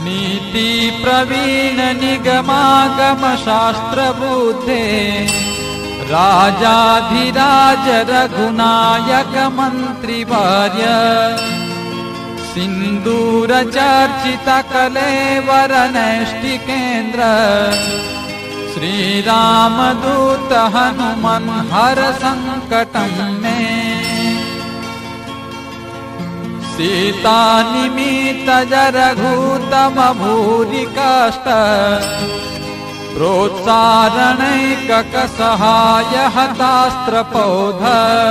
नीति प्रवीण निगमागम शास्त्र बुद्धे राजाधिराज रघुनायक मंत्रिवर्य सिंदूर चर्चित कलेवर नैष्टिकेन्द्र श्री रामदूत हनुमन हर संकटं मे सीता निमित्त रघुतम भूरि कष्ट प्रोत्सारणैक सहाय हतास्त्र पौध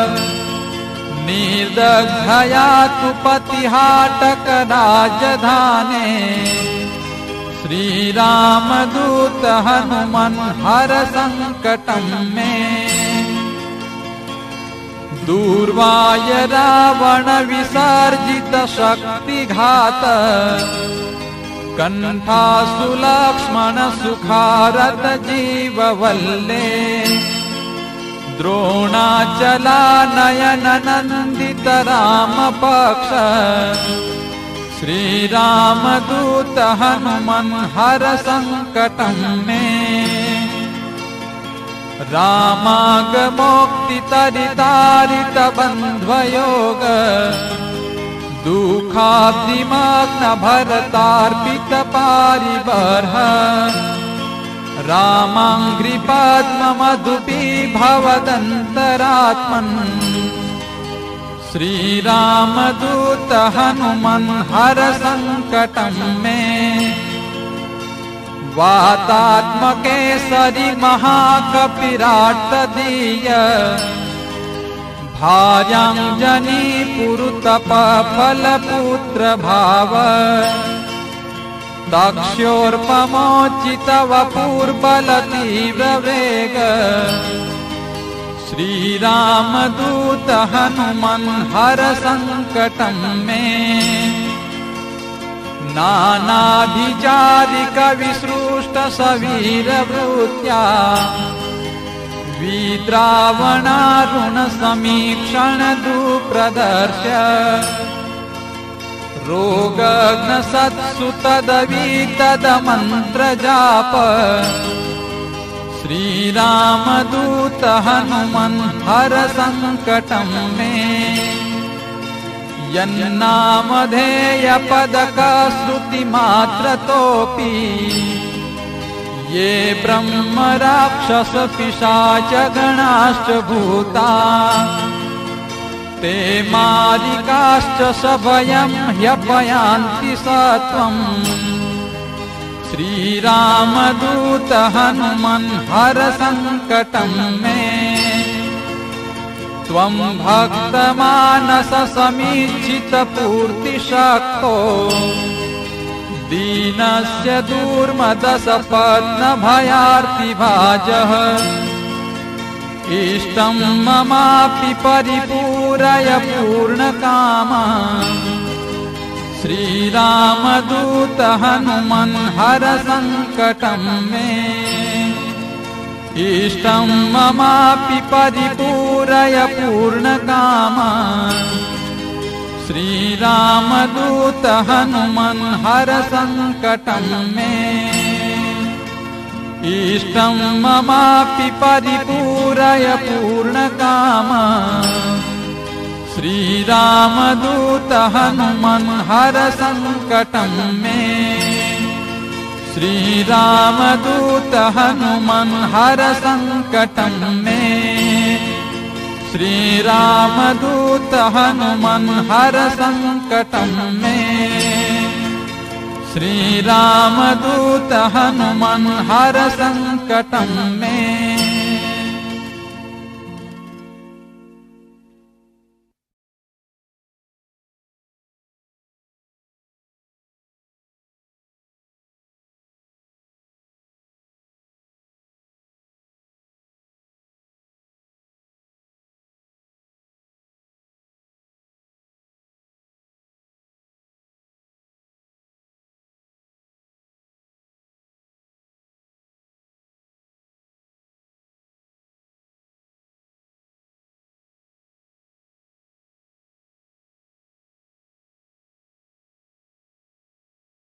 निर्दग्धया तु पतिहाटक राजधाने श्री रामदूत हनुमन हर संकटं मे दूर्वाय रावण विसर्जित शक्तिघात कंठासु लक्ष्मण सुखारत जीववल्ले द्रोणाचला नयन नंदित राम पक्ष श्री रामदूत हनुमन हर संकटं मे रामागमोक्ति तरितारित बन्ध्वयोग दुःखाब्धिमग्न भरतार्पित पारिबर्ह रामाङ्घ्रिपद्म मधुपी भवदन्तरात्मन् श्री रामदूत हनुमन हर संकटं मे वातात्मकेसरि महाकपिराट तदीय भार्याञ्जनी पुरुतप फलपुत्र भाव दक्ष्योर्पमोचित वपुर्बल तीव्र वेग श्री रामदूत हनुमन हर संकटं मे नानाभिचारिक विसृष्ट सवीर वृत्या विद्रावणारुण समीक्षण दुप्रदर्श्य रोगग्न सत्सु तदवीतद मंत्र जाप श्री रामदूत हनुमन हर संकटं मे यन्नामधेय पदक श्रुति मात्रतोपि ये ब्रह्म राक्षस पिशाच गणाश्च भूता ते मारिकाश्च सभयं ह्यपयान्ति सत्वम् श्री रामदूत हनुमन हर संकटं मे त्वं भक्तमानस समीक्षित पूर्ति शक्तो दीनस्य दूर्मदस पत्न भयार्ति भाजः इष्टं ममापि परिपूरय पूर्णकामा श्री रामदूत हनुमन हर संकटं मे इष्टं ममापि परिपूरय पूर्णकामा श्री रामदूत हनुमन हर संकटं मे इष्टं ममापि परिपूरय पूर्णकामा श्री रामदूत हनुमन हर संकटं मे श्री रामदूत हनुमन हर संकटं मे श्री रामदूत हनुमन हर संकटं मे श्री रामदूत हनुमन हर संकटं मे।